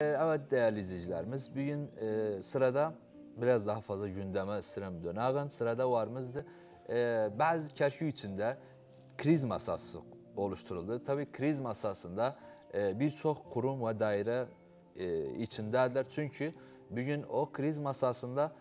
Evet değerli izleyicilerimiz, bugün sırada biraz daha fazla gündeme sıram dönen sırada varımızdı. Bazı kerkü içinde kriz masası oluşturuldu. Tabii kriz masasında birçok kurum ve daire içindeler. Çünkü bugün o kriz masasında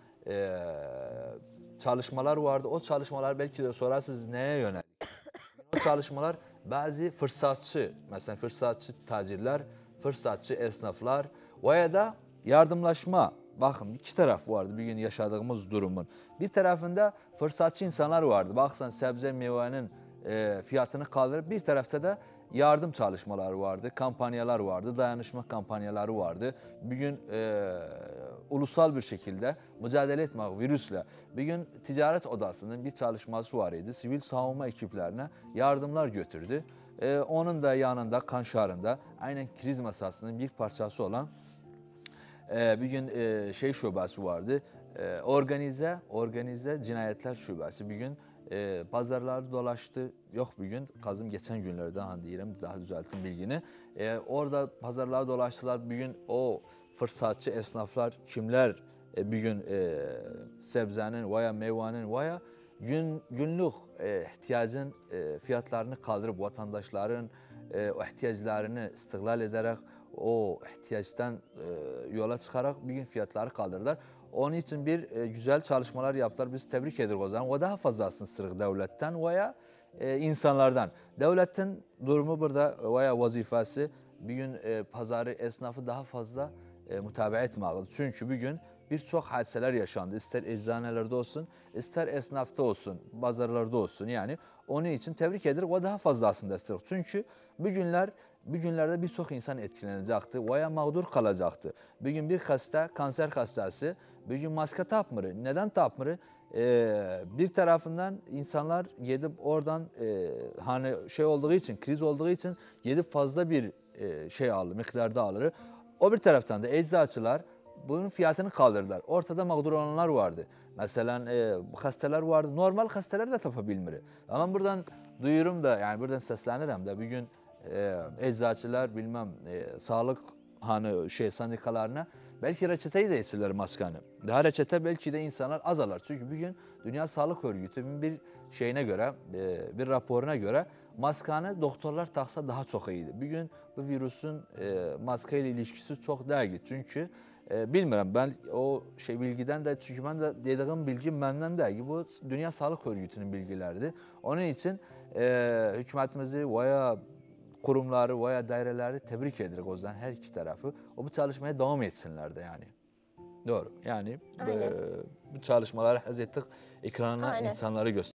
çalışmalar vardı. O çalışmalar belki de sorarsınız neye yönelik? O çalışmalar bazı fırsatçı, mesela fırsatçı tacirler, fırsatçı esnaflar veya da yardımlaşma. Bakın iki taraf vardı bugün yaşadığımız durumun. Bir tarafında fırsatçı insanlar vardı. Baksan sebze meyvenin fiyatını kaldırıp bir tarafta da yardım çalışmaları vardı, kampanyalar vardı, dayanışma kampanyaları vardı. Bugün ulusal bir şekilde mücadele etmek virüsle. Bugün ticaret odasının bir çalışması var idi. Sivil savunma ekiplerine yardımlar götürdü. Onun da yanında, Kanşar'ında aynen kriz masasının bir parçası olan bir gün şey şubesi vardı. Organize cinayetler şubesi. Bir gün pazarları dolaştı. Yok bir gün, kazım geçen günlerden hani diyelim daha düzeltin bilgini. Orada pazarları dolaştılar. Bir gün o fırsatçı esnaflar kimler bir gün sebzenin veya meyvenin veya günlük ihtiyacın fiyatlarını kaldırıp vatandaşların o ihtiyaçlarını istihlal ederek o ihtiyaçtan yola çıkarak bir gün fiyatları kaldırdılar. Onun için bir güzel çalışmalar yaptılar. Biz tebrik ederiz o zaman. O daha fazlasını sırf devletten veya insanlardan. Devletin durumu burada veya vazifesi bir gün pazarı, esnafı daha fazla mutabaa etmelidir. Çünkü bugün birçok hadiseler yaşandı. İster eczanelerde olsun, ister esnafta olsun, pazarlarda olsun. Yani onun için tebrik ederiz. O daha fazlasını destek. Çünkü bugünlerde birçok insan etkilenecekti veya mağdur kalacaktı. Bugün bir hasta, kanser hastası, bugün maske tapmır. Neden tapmır? Bir tarafından insanlar gidip oradan hani şey olduğu için, kriz olduğu için gidip fazla bir şey alır, miktarda alır. O bir taraftan da eczacılar bunun fiyatını kaldırdılar. Ortada mağdur olanlar vardı. Mesela hastalar vardı. Normal hastalar da tapabilmir. Ama buradan duyurum da yani buradan seslenirim de bir gün eczacılar bilmem sağlık hani şey sendikalarına belki reçeteyi de etsinler maskanı. Daha reçete belki de insanlar azalar. Çünkü bugün Dünya Sağlık Örgütü'nün bir şeyine göre, bir raporuna göre maskanı doktorlar taksa daha çok iyiydi. Bugün bu virüsün maskeyle ilişkisi çok değil. Çünkü bilmiyorum ben o şey bilgiden de çünkü ben de dediğim bilgi benden değil. Bu Dünya Sağlık Örgütü'nün bilgilerdi. Onun için hükümetimizi veya kurumları veya daireleri tebrik ederiz o yüzden her iki tarafı. O bu çalışmaya devam etsinler de yani. Doğru. Yani bu çalışmaları haz ettik. Ekrana insanları göster.